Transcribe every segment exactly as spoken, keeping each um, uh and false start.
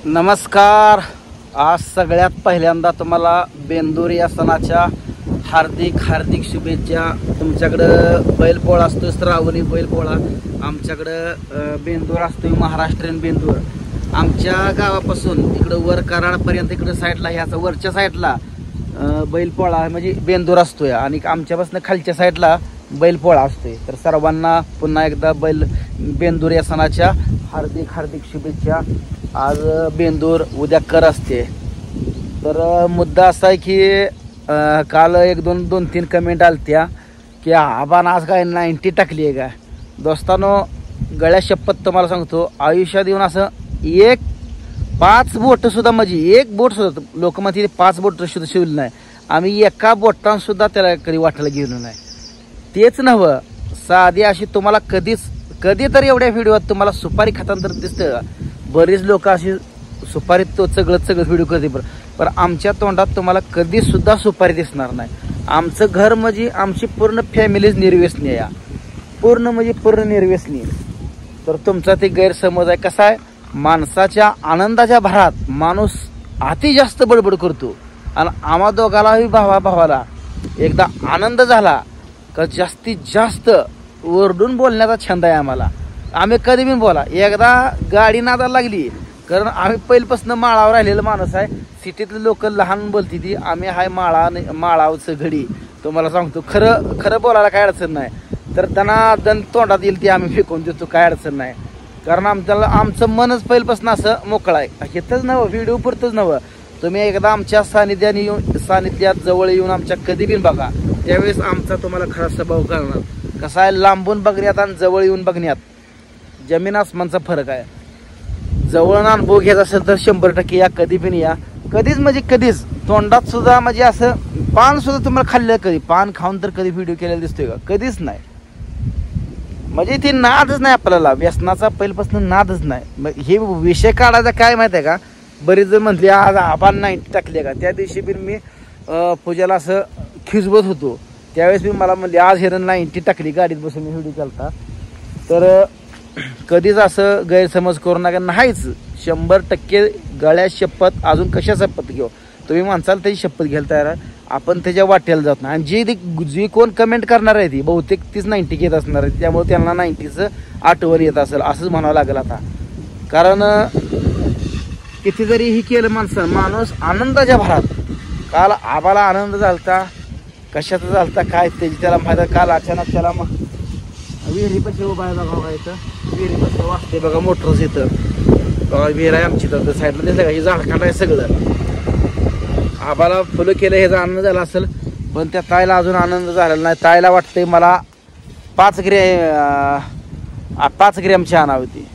नमस्कार. आज सगळ्यात पहिल्यांदा तुम्हाला बेंदूर या सणाच्या हार्दिक हार्दिक शुभेच्छा. तुमच्याकडं बैलपोळा असतो, श्रावणी बैलपोळा. आमच्याकडं बेंदूर असतो महाराष्ट्रीयन बेंदूर. आमच्या गावापासून इकडं वर कराडपर्यंत इकडं साईडला ह्याचा वरच्या साईडला बैलपोळा म्हणजे बेंदूर असतोय आणि आमच्यापासून खालच्या साईडला बैलपोळा असतोय. तर सर्वांना पुन्हा एकदा बैल बेंदूर या सणाच्या हार्दिक हार्दिक शुभेच्छा. आज बेंदूर, उद्या कर असते. तर मुद्दा असा आहे की काल एक दोन दोन तीन कमेंट आलत्या की आबान आज काय नाईन्टी टाकली आहे का. दोस्तानो, गळ्या शपथ तुम्हाला सांगतो, आयुष्यात येऊन असं एक पाच बोट सुद्धा म्हणजे एक बोट सुद्धा लोक म्हणते पाच बोट सुद्धा शिवली नाही. आम्ही एका बोटान सुद्धा त्याला कधी वाटायला गेलो नाही. तेच नव्हं, साधी अशी तुम्हाला कधीच कधी तर एवढ्या व्हिडिओत तुम्हाला सुपारी खाताना तर दिसतं का. बरीच लोक अशी सुपारी तो सगळं सगळं व्हिडिओ करते, पण आमच्या तोंडात तुम्हाला कधी सुद्धा सुपारी दिसणार नाही. आमचं घर म्हणजे आमची पूर्ण फॅमिलीच निर्व्यसनी आहे, पूर्ण म्हणजे पूर्ण निर्व्यसनी. तर तुमचा ते गैरसमज आहे. कसा आहे, माणसाच्या आनंदाच्या भरात माणूस अति जास्त बडबड करतो आणि आम्हा दोघालाही भावा भावाला एकदा आनंद झाला का जास्तीत जास्त ओरडून बोलण्याचा छंद आहे आम्हाला. आम्ही कधी बी बोला, एकदा गाडी नादाला लागली, कारण आम्ही पहिल्यापासून माळावर राहिलेलं माणूस आहे. सिटीतले लोक लहान बोलती ती, आम्ही हाय माळा माळावचं घडी. तुम्हाला सांगतो खरं खरं बोलायला काय अडचण नाही. तर त्यांना दन तोंडात येईल ती आम्ही फेकून देतो, काय अडचण नाही. कारण आमच्याला आमचं मनच पहिल्यापासून असं मोकळं आहे. हेच नवं, व्हिडिओ पुरतंच नवं. तुम्ही एकदा आमच्या सानिध्याने येऊन सानिध्यात जवळ येऊन आमच्या कधी बी बघा, त्यावेळेस आमचा तुम्हाला खरा स्वभाव कळणार. कसा आहे, लांबून बघण्यात आणि जवळ येऊन बघण्यात जमीन आसमानचा फरक आहे. जवळ अनुभव घ्यायचा असेल तर शंभर टक्के या, कधी पण या. कधीच म्हणजे कधीच तोंडात सुद्धा म्हणजे असं पान सुद्धा तुम्हाला खाल्लं, कधी पान खाऊन तर कधी व्हिडिओ केलेला दिसतोय का? कधीच नाही. म्हणजे ती नादच नाही आपल्याला, व्यसनाचा पहिल्यापासून नादच नाही. मग हे विषय काढायचा काय माहिती आहे का, बरेच जण म्हटले आज आपण नाईन्टी टाकले का. त्या दिवशी पण मी पूजाला असं खिजवत होतो, त्यावेळेस मी मला म्हणले आज हिरण नाईन्टी टाकली, गाडीत बसून मी व्हिडिओ केलता. तर कधीच असं गैरसमज करू नका. नाहीच, शंभर टक्के गळ्या शपथ. अजून कशा शपथ घेऊ, तुम्ही माणसाला त्याची शपथ घ्यायला तयार आहे, आपण त्याच्या वाट्याला जात नाही. आणि जी जी कोण कमेंट करणार आहे ती बहुतेक तीच नाईन्टी घेत असणार आहे, त्यामुळे त्यांना नाईन्टीचं आठवण येत असेल असंच म्हणावं लागेल आता. कारण किती जरी ही केलं माणसं, माणूस आनंदाच्या भरात. काल आबाला आनंद झालता, कशाचा झालता काय त्याची त्याला फायदा. काल अचानक त्याला मग विहिरी पैसे उभा आहे बघा, इथं विहिरी पैसे वाचते बघा, मोटरच इथं बघा विहीर आहे आमची. तर साईडला दिसलं का, ही झाडखांड आहे सगळं. आबाला फुलं केलं ह्याचा आनंद झाला असेल, पण त्या ताईला अजून आनंद झालेला नाही. ताईला वाटतंय मला पाच ग्रॅ पाच ग्रॅमची आणावी होती.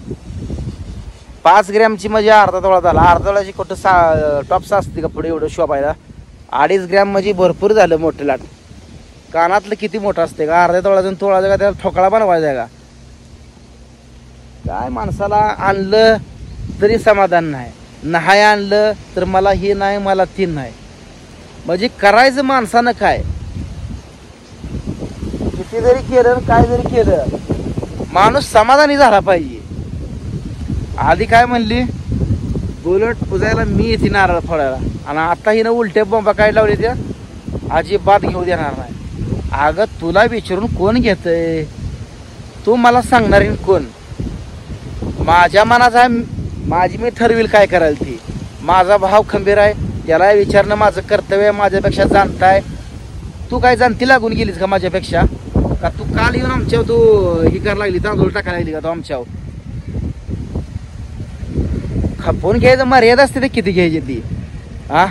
पाच ग्रॅमची म्हणजे अर्धा तोळा झाला. अर्धा तोळ्याची कुठं सा टॉपसा असते का पुढे एवढं शोभायला. अडीच ग्रॅम म्हणजे भरपूर झालं मोठं लाट. कानातलं किती मोठं असते का, अर्ध्या तोळाचं तोळाचं का त्याला ठोकळा बनवायचा आहे का. काय माणसाला आणलं तरी समाधान नाही, नाही आणलं तर मला हे नाही मला ती नाही. म्हणजे करायचं माणसानं काय, किती जरी केलं काय जरी केलं माणूस समाधानी झाला पाहिजे. आधी काय म्हणली, बुलट पुजायला मी येते नारळ फोडायला, आणि आता हिनं उलट्या बोंबा काय लावले त्या अजिबात घेऊ देणार नाही. अगं तुला विचारून कोण घेतंय, तू मला सांगणार कोण. माझ्या मनाचा माझी मी ठरविल काय करायला ती. माझा भाव खंबीर आहे, त्याला विचारणं माझं कर्तव्य आहे. माझ्यापेक्षा जाणताय तू, काय जाणती लागून गेलीस का माझ्यापेक्षा का. तू काल येऊन आमच्यावर तू ही करायला लागली, तांदूळ टाकायला लागली का तू आमच्यावर. खपवून घ्यायचं मर्यादा असते ते किती घ्यायची ती. हा,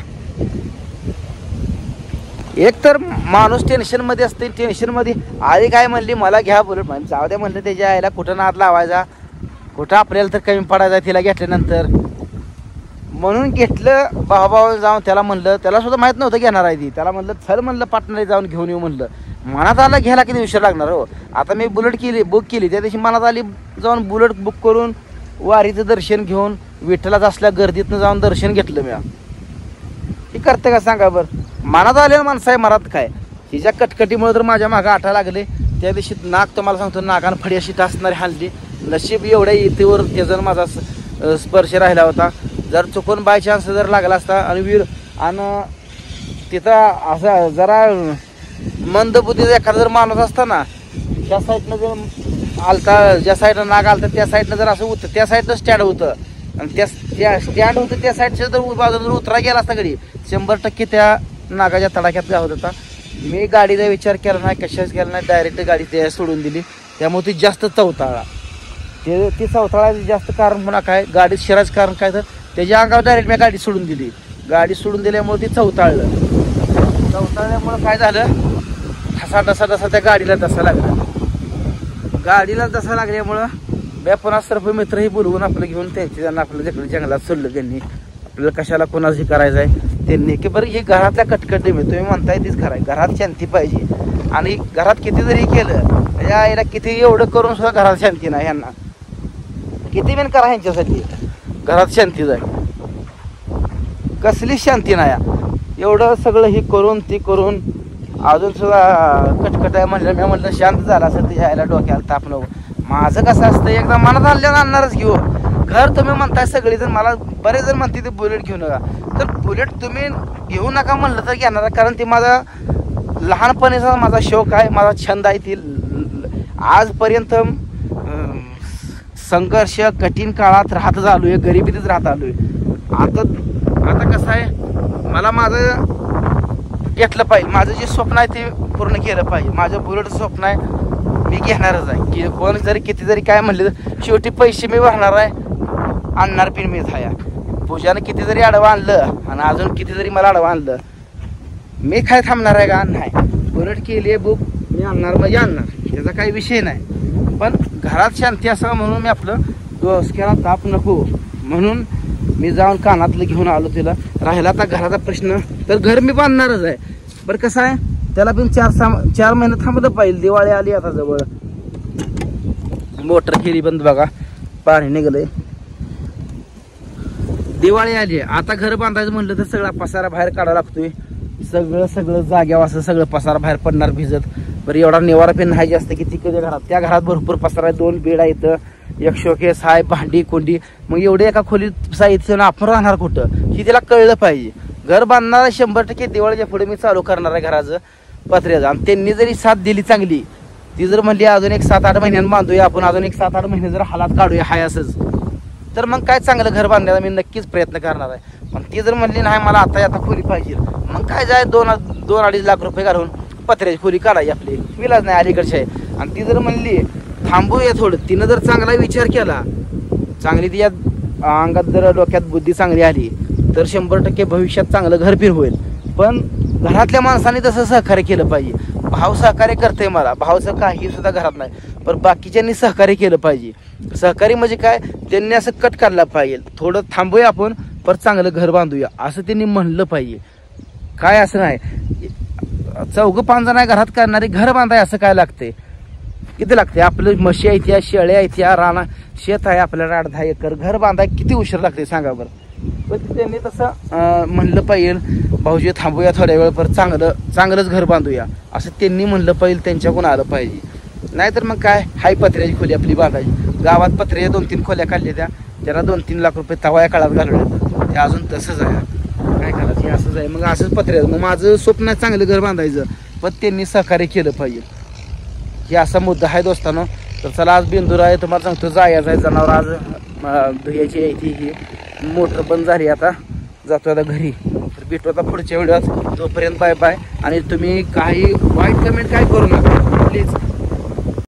एक तर माणूस टेन्शन मध्ये असते, टेन्शन मध्ये. आधी काय म्हणली मला घ्या बुलेट, म्हणजे जाऊ द्या म्हणलं, त्याच्या आईला कुठं नाद लावायचा, कुठं आपल्याला तर कमी पडायचा तिला घेतल्यानंतर. म्हणून घेतलं भावाभावा जाऊन. त्याला म्हणलं, त्याला सुद्धा माहीत नव्हतं घेणार आहे ती. त्याला म्हणलं चल म्हणलं पाटणाला जाऊन घेऊन येऊ म्हणलं. मनात आलं घ्यायला किती उशीर लागणार हो. आता मी बुलेट केली, बुक केली, त्या दिवशी मनात आली जाऊन बुलेट बुक करून वारीचं दर्शन घेऊन विठ्ठलाच असल्या गर्दीतनं जाऊन दर्शन घेतलं मी. ही करते का सांगा बरं. मनात आलेलं माणसं आहे, मनात काय. हिच्या कटकटीमुळे तर माझ्या मागं आठा लागले. त्या दिवशी नाक तुम्हाला सांगतो, नाकानं फडी अशी टासणारी हाणली. नशीब एवढ्या इथेवर त्याचा माझा स्पर्श राहिला होता. जर चुकून बाय चान्स जर लागला असता आणि वीर आणि तिथं असं जरा मंदबुद्धीचा एखादा जर माणूस असता ना, त्या साईडनं जर आलता, ज्या साईडनं नाग आलता त्या साईडनं जर असं होतं, त्या साईडनं स्टँड होतं आणि त्या त्या स्टँड होतं त्या साईडच्या जर बाजूला जर उतरा गेला असता घडी शंभर टक्के त्या नागाच्या तडाख्यात गावत होता. मी गाडीचा विचार केला नाही, कशाच केला नाही, डायरेक्ट गाडी त्या सोडून दिली. त्यामुळे ती जास्त चवताळा. ते ती चवताळाचं जास्त कारण म्हणा काय, गाडीत शिरायचं कारण काय तर त्याच्या अंगावर डायरेक्ट मी गाडी सोडून दिली. गाडी सोडून दिल्यामुळे ती चवताळलं. चवताळल्यामुळं काय झालं, ठसा डसा डसा त्या गाडीला डसा लागला. गाडीला डसा लागल्यामुळं मी पुन्हा सर्व मित्रही बोलवून आपलं घेऊन त्यांची त्यांना आपलं तिकडे जंगलात सोडलं. त्यांनी आपल्याला कशाला कोणाशी करायचं आहे त्यांनी की बरं, ही घरातल्या कटकटी मी तुम्ही म्हणताय तीच खरं आहे. घरात शांती पाहिजे आणि घरात किती जरी केलं या आईला किती एवढं करून सुद्धा घरात शांती नाही. ह्यांना किती बिन करा ह्यांच्यासाठी घरात शांती जाय, कसली शांती नाही. एवढं सगळं ही करून ती करून अजून सुद्धा कटकट आहे म्हणलं. मी म्हटलं शांत झाला असं तिच्या आईला डोक्याला ताप नको. माझं कसं असतं एकदा मनात आणल्यावर आणणारच घेऊ. घर तुम्ही म्हणताय सगळेजण, मला बरेच जण म्हणते ते बुलेट घेऊ नका, तर बुलेट तुम्ही घेऊ नका म्हणलं तर घेणार, कारण ती माझा लहानपणीचा माझा शौक आहे, माझा छंद आहे. ती आजपर्यंत संघर्ष कठीण काळात राहत आलो आहे, गरिबीतच राहत आलो आहे. आता आता कसं आहे, मला माझं घेतलं पाहिजे, माझं जे स्वप्न आहे ते पूर्ण केलं पाहिजे. माझं बुलेटचं स्वप्न आहे, मी घेणारच आहे. की कोण जरी किती जरी काय म्हणले तर शेवटी पैसे मी भरणार आहे, आणणार पिन मी थाया. पूजानं किती जरी आडवं आणलं आणि अजून किती जरी मला आडवं आणलं, मी काय थांबणार आहे का? नाही. बुलेट केली आहे बुक, मी आणणार म्हणजे आणणार, त्याचा काही विषय नाही. पण घरात शांती असावं म्हणून मी आपलं डोसक्याला ताप नको म्हणून मी जाऊन कानातलं घेऊन आलो. तिला राहिला आता घराचा प्रश्न, तर घर मी बांधणारच आहे. बरं कसं आहे, त्याला पण चार सहा चार महिने थांबलं पाहिजे. दिवाळी आली आता जवळ, मोटर केली बंद बघा, पाणी निघलंय. दिवाळी आली आता घर बांधायचं म्हणलं तर सगळा पसारा बाहेर काढावा लागतोय. सगळं सगळं जाग्यावर असं सगळं पसारा बाहेर पडणार भिजत. बरं एवढा निवारा पेन नाही जास्त की तिकडे घरात, त्या घरात भरपूर पसारा आहे. दोन बेड आहेत, एक शोकेस आहे, भांडी कोंडी. मग एवढे एका खोलीत साहित्य आपण राहणार कुठं ही तिला कळलं पाहिजे. घर बांधणार शंभर टक्के दिवाळीच्या पुढे मी चालू करणार आहे घराचं पत्र्याचं. आणि त्यांनी जरी साथ दिली चांगली, ती जर म्हणली अजून एक सात आठ महिन्यात बांधूया आपण, अजून एक सात आठ महिने जर हालात काढूया हाय असंच, तर मग काय चांगलं घर बांधायला मी नक्कीच प्रयत्न करणार आहे. पण ती जर म्हणली नाही मला आता आता खोली पाहिजे, मग काय जाय दोन दोन अडीच लाख रुपये घालून पत्र्याची खोली काढायची आपली, विलाज नाही अलीकडची आहे. आणि ती जर म्हणली थांबूया थोडं, तिनं जर चांगला विचार केला, चांगली तिच्या अंगात जर डोक्यात बुद्धी चांगली आली, तर शंभर टक्के भविष्यात चांगलं घर फिर होईल. पण घरातल्या माणसाने तसं सहकार्य केलं पाहिजे. भाव सहकार्य करते मला, भावचं काही सुद्धा घरात नाही, पण बाकीच्यांनी सहकार्य केलं पाहिजे. सहकार्य म्हणजे काय, त्यांनी असं कट काढला पाहिजे, थोडं थांबूया आपण पर चांगलं घर बांधूया असं त्यांनी म्हणलं पाहिजे. काय असं नाही, चौघं पाच जण घरात करणारे घर बांधाय असं काय लागते, किती लागते? आपलं म्हशी आहेत, त्या शेळ्या आहेत, त्या राणा शेत आहे आपल्याला आठ दहा एकर, घर बांधाय किती उशीर लागते सांगा बरं. पण त्यांनी तसं म्हणलं पाहिजे, भाऊजी थांबूया थोड्या वेळ पर चांगलं चांगलंच घर बांधूया असं त्यांनी म्हणलं पाहिजे, त्यांच्याकडून आलं पाहिजे. नाहीतर मग काय हाय पत्र्याची खोली आपली बांधायची. गावात पत्र्या दोन तीन खोल्या काढल्या, त्या त्याला दोन तीन लाख रुपये तवाया काळात घालवल्यात, ते अजून तसंच आहे. काय करायचं, असंच आहे. मग असंच पत्र्या, मग माझं स्वप्न आहे चांगलं घर बांधायचं, पण त्यांनी सहकार्य केलं पाहिजे. हे असा मुद्दा आहे दोस्तांनो. तर चला आज बेंदूर आहे, तुम्हाला सांगतो जायचं आहे जनावर आज धुयाची आहे ती, ही मोटर बंद झाली, आता जातो आता घरी. तर भेटू आता पुढच्या व्हिडिओत, तोपर्यंत बाय बाय. आणि तुम्ही काही वाईट कमेंट काय करू नका प्लीज.